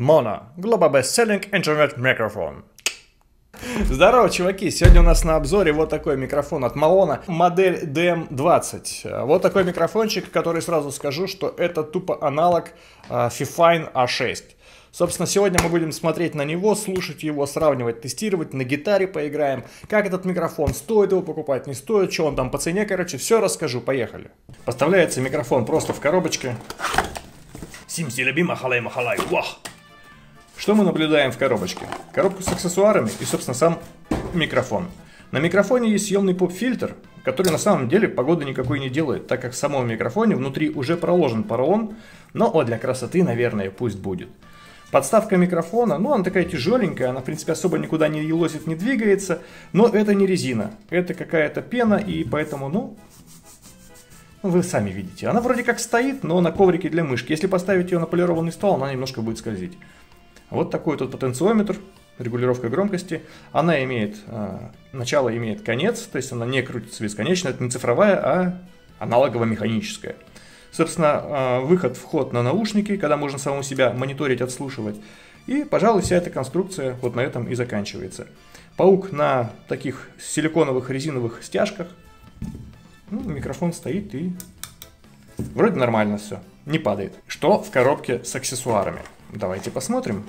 Mono – Global Best Selling Internet Microphone. Здорово, чуваки! Сегодня у нас на обзоре вот такой микрофон от Malona, модель DM20. Вот такой микрофончик, который сразу скажу, что это тупо аналог Fifine A6. Собственно, сегодня мы будем смотреть на него, слушать его, сравнивать, тестировать, на гитаре поиграем. Как этот микрофон, стоит его покупать, не стоит, что он там по цене, короче, все расскажу, поехали. Поставляется микрофон просто в коробочке. Симси-лаби махалай-махалай, вах! Что мы наблюдаем в коробочке? Коробку с аксессуарами и, собственно, сам микрофон. На микрофоне есть съемный поп-фильтр, который на самом деле погоды никакой не делает, так как в самом микрофоне внутри уже проложен поролон, но вот для красоты, наверное, пусть будет. Подставка микрофона, ну, она такая тяжеленькая, она, в принципе, особо никуда не елозит, не двигается, но это не резина, это какая-то пена, и поэтому, ну, вы сами видите. Она вроде как стоит, но на коврике для мышки. Если поставить ее на полированный стол, она немножко будет скользить. Вот такой тут потенциометр, регулировка громкости. Она имеет, начало имеет конец, то есть она не крутится бесконечно, это не цифровая, а аналогово-механическая. Собственно, выход, вход на наушники, когда можно самому себя мониторить, отслушивать. И, пожалуй, вся эта конструкция вот на этом и заканчивается. Паук на таких силиконовых резиновых стяжках. Ну, микрофон стоит и вроде нормально все, не падает. Что в коробке с аксессуарами? Давайте посмотрим.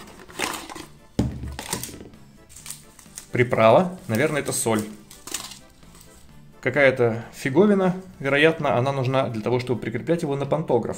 Приправа, наверное, это соль. Какая-то фиговина, вероятно, она нужна для того, чтобы прикреплять его на пантограф.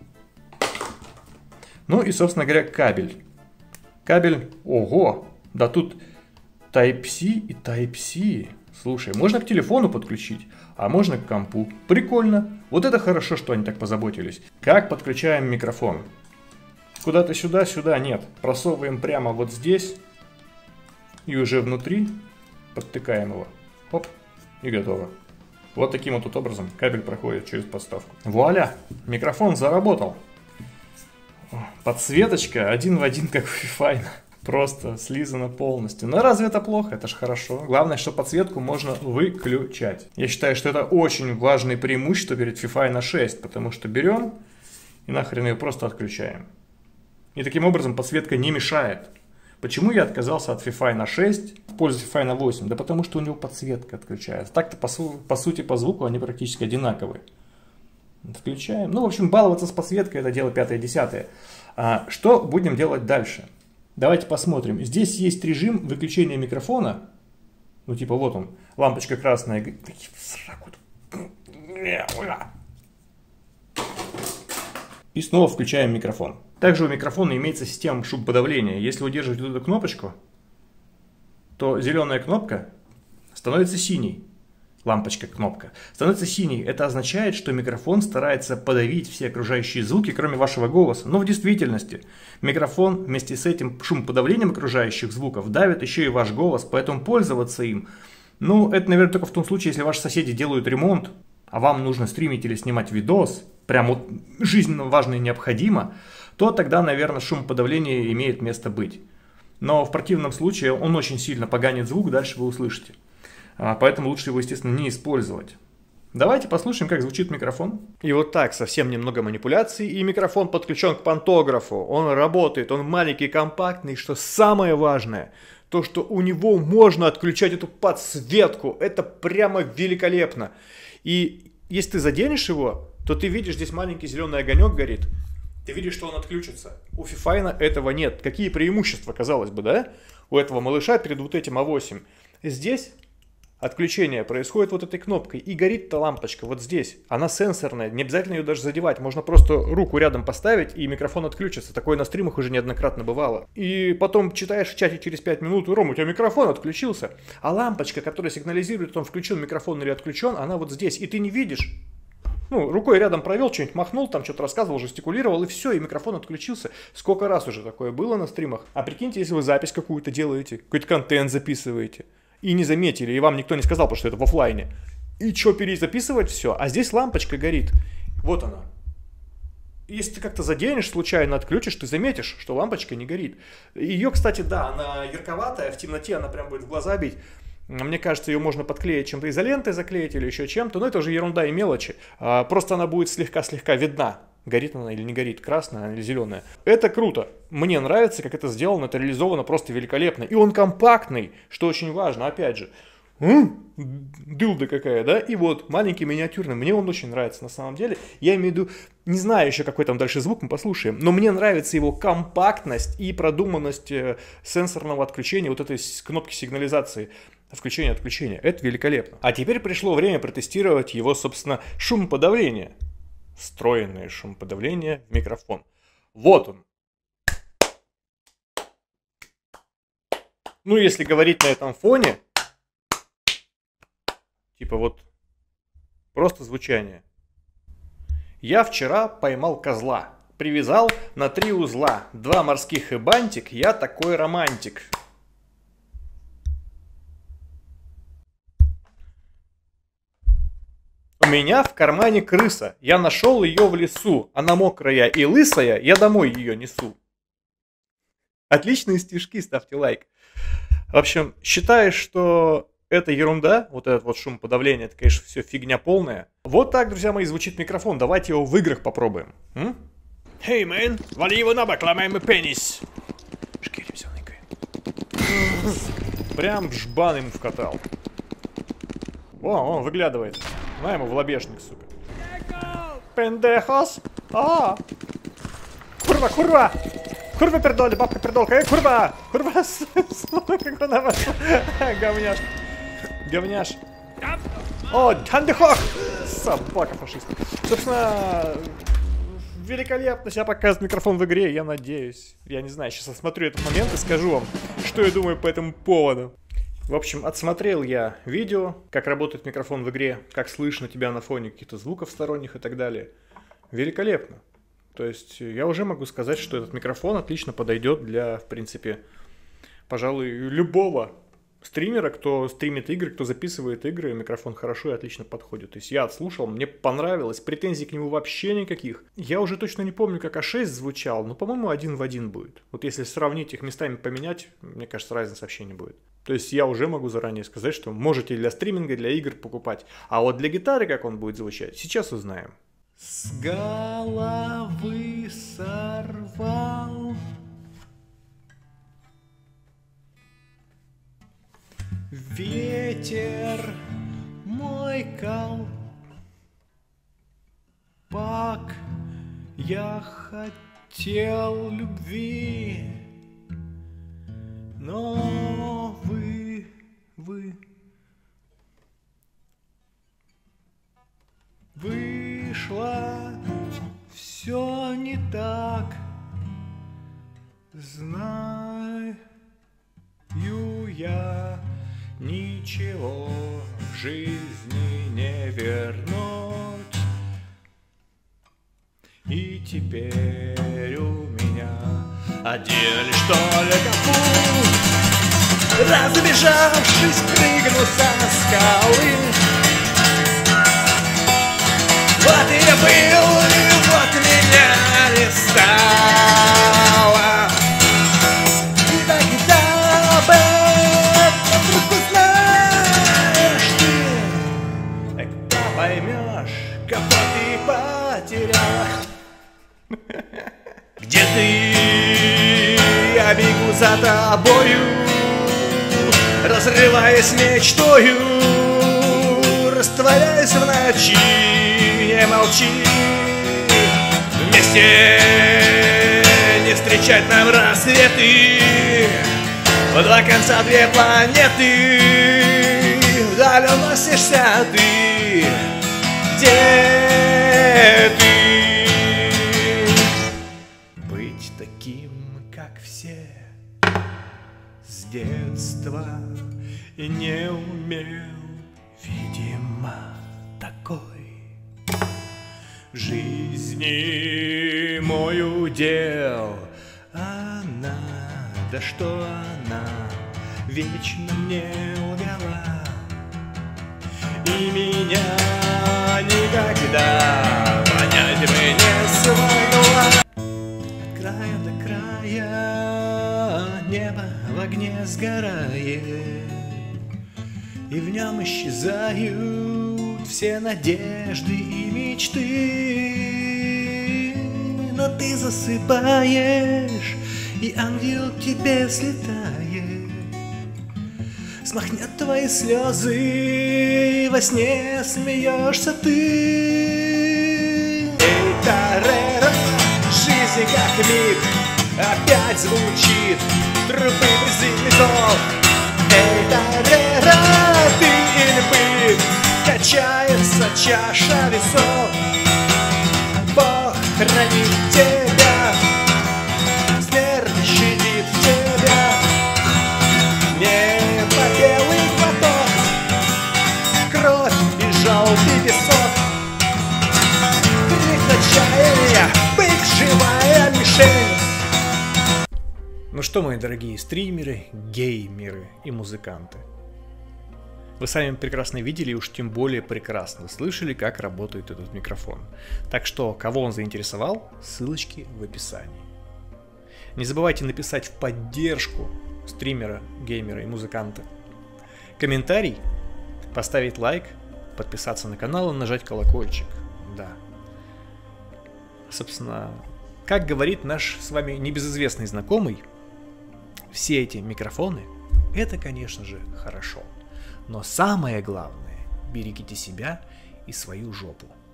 Ну и, собственно говоря, кабель. Кабель, ого, да тут Type-C и Type-C. Слушай, можно к телефону подключить, а можно к компу. Прикольно. Вот это хорошо, что они так позаботились. Как подключаем микрофон? Куда-то сюда, сюда нет. Просовываем прямо вот здесь. И уже внутри подтыкаем его. Оп. И готово. Вот таким вот образом кабель проходит через подставку. Вуаля! Микрофон заработал. Подсветочка один в один, как у Fifine. Просто слизано полностью. Но разве это плохо? Это же хорошо. Главное, что подсветку можно выключать. Я считаю, что это очень важное преимущество перед Fifine A6. Потому что берем и нахрен ее просто отключаем. И таким образом подсветка не мешает. Почему я отказался от Fifine A6 в пользу Fifine A8? Да потому что у него подсветка отключается. Так-то по сути по звуку они практически одинаковые. Отключаем. Ну, в общем, баловаться с подсветкой — это дело 5-10. Что будем делать дальше? Давайте посмотрим. Здесь есть режим выключения микрофона. Ну, типа вот он. Лампочка красная. И снова включаем микрофон. Также у микрофона имеется система шумоподавления. Если удерживать эту кнопочку, то зеленая кнопка становится синей. Лампочка-кнопка становится синей. Это означает, что микрофон старается подавить все окружающие звуки, кроме вашего голоса. Но в действительности микрофон вместе с этим шумоподавлением окружающих звуков давит еще и ваш голос, поэтому пользоваться им, ну, это, наверное, только в том случае, если ваши соседи делают ремонт, а вам нужно стримить или снимать видос, прям вот жизненно важно и необходимо, то тогда, наверное, шумоподавление имеет место быть. Но в противном случае он очень сильно поганит звук, дальше вы услышите. Поэтому лучше его, естественно, не использовать. Давайте послушаем, как звучит микрофон. И вот так, совсем немного манипуляций, и микрофон подключен к пантографу. Он работает, он маленький, компактный, что самое важное, то, что у него можно отключать эту подсветку. Это прямо великолепно. И если ты заденешь его, то ты видишь, здесь маленький зеленый огонек горит. Ты видишь, что он отключится. У Fifine этого нет. Какие преимущества, казалось бы, да? У этого малыша перед вот этим A8. Здесь отключение происходит вот этой кнопкой. И горит-то лампочка вот здесь. Она сенсорная. Не обязательно ее даже задевать. Можно просто руку рядом поставить, и микрофон отключится. Такое на стримах уже неоднократно бывало. И потом читаешь в чате через 5 минут: Ром, у тебя микрофон отключился. А лампочка, которая сигнализирует, он включен микрофон или отключен, она вот здесь. И ты не видишь. Ну, рукой рядом провел, что-нибудь махнул, там что-то рассказывал, жестикулировал, и все, и микрофон отключился. Сколько раз уже такое было на стримах. А прикиньте, если вы запись какую-то делаете, какой-то контент записываете, и не заметили, и вам никто не сказал, потому что это в офлайне. И что, перезаписывать все? А здесь лампочка горит. Вот она. Если ты как-то заденешь, случайно отключишь, ты заметишь, что лампочка не горит. Ее, кстати, да, она ярковатая, в темноте она прям будет в глаза бить. Мне кажется, ее можно подклеить чем-то, изолентой заклеить или еще чем-то, но это уже ерунда и мелочи. Просто она будет слегка-слегка видна. горит она или не горит, красная она или зеленая. Это круто. Мне нравится, как это сделано, это реализовано просто великолепно. И он компактный, что очень важно, опять же. Дылда какая, да? И вот маленький миниатюрный. Мне он очень нравится на самом деле. Я имею в виду, не знаю еще какой там дальше звук, мы послушаем. Но мне нравится его компактность и продуманность сенсорного отключения вот этой кнопки сигнализации. Включение-отключение. Это великолепно. А теперь пришло время протестировать его, собственно, шумоподавление. Встроенное шумоподавление в микрофон. Вот он. Ну, если говорить на этом фоне, типа вот просто звучание. Я вчера поймал козла. Привязал на 3 узла. 2 морских и бантик. Я такой романтик. У меня в кармане крыса. Я нашел ее в лесу. Она мокрая и лысая. Я домой ее несу. Отличные стишки, ставьте лайк. В общем, считаешь, что это ерунда, вот этот вот шумоподавление, это, конечно, все фигня полная. Вот так, друзья мои, звучит микрофон. Давайте его в играх попробуем. Hey, man, вали его на бок, ломаем и пенис. Шкирим зелененькой. Прям жбан ему вкатал. О, он выглядывает. На ему в лобешник, сука. Пендехос! А! Курва, курва! Курва пердоли, бабка пердолка, курва! Курва, как она вошла. Говняш. Говняш. О, Хандехох! Собака фашист. Собственно, великолепно себя показывает микрофон в игре, я надеюсь. Я не знаю, сейчас осмотрю этот момент и скажу вам, что я думаю по этому поводу. В общем, отсмотрел я видео, как работает микрофон в игре, как слышно тебя на фоне каких-то звуков сторонних и так далее. Великолепно. То есть я уже могу сказать, что этот микрофон отлично подойдет для, в принципе, пожалуй, любого стримера, кто стримит игры, кто записывает игры, микрофон хорошо и отлично подходит. То есть я отслушал, мне понравилось, претензий к нему вообще никаких. Я уже точно не помню, как А6 звучал, но, по-моему, 1 в 1 будет. Вот если сравнить их местами поменять, мне кажется, разницы вообще не будет. То есть я уже могу заранее сказать, что можете для стриминга, для игр покупать. А вот для гитары, как он будет звучать, сейчас узнаем. С головы сорвал ветер мой колпак. Я хотел любви, но вышло все не так. Знаю я, ничего в жизни не вернуть. И теперь у меня один лишь только путь. Разбежавшись, прыгну со скалы. Вот я был, и вот меня не стало. И тогда об этом вдруг узнаешь ты, когда поймешь, кого ты потеряла. Где ты? Я бегу за тобою, разрываясь мечтою, растворяясь в ночи. Не молчи, вместе не встречать нам рассветы. В 2 конца 2 планеты, вдаль уносишься ты. Где ты? Быть таким, как все, с детства и не умел, видимо, такой. Жизни мой удел, она, да что она, вечно мне лгала. И меня никогда понять бы не смогла. От края до края небо в огне сгорает, и в нем исчезают все надежды и мечты. но ты засыпаешь, и ангел к тебе слетает, смахнет твои слезы, и во сне смеешься ты. Эй, тарера, жизнь как миг, опять звучит трубы бензинников. Эй, тарера, ты или бык, качается чаша весов. Бог хранит тебя, смерть щадит тебя. Небо белый глоток, кровь и желтый песок. Крик отчаяния, бык живая мишень. Ну что, мои дорогие стримеры, геймеры и музыканты, вы сами прекрасно видели и уж тем более прекрасно слышали, как работает этот микрофон. Так что, кого он заинтересовал, ссылочки в описании. Не забывайте написать в поддержку стримера, геймера и музыканта комментарий, поставить лайк, подписаться на канал и нажать колокольчик. Да. Собственно, как говорит наш с вами небезызвестный знакомый, все эти микрофоны — это, конечно же, хорошо. Но самое главное — берегите себя и свою жопу.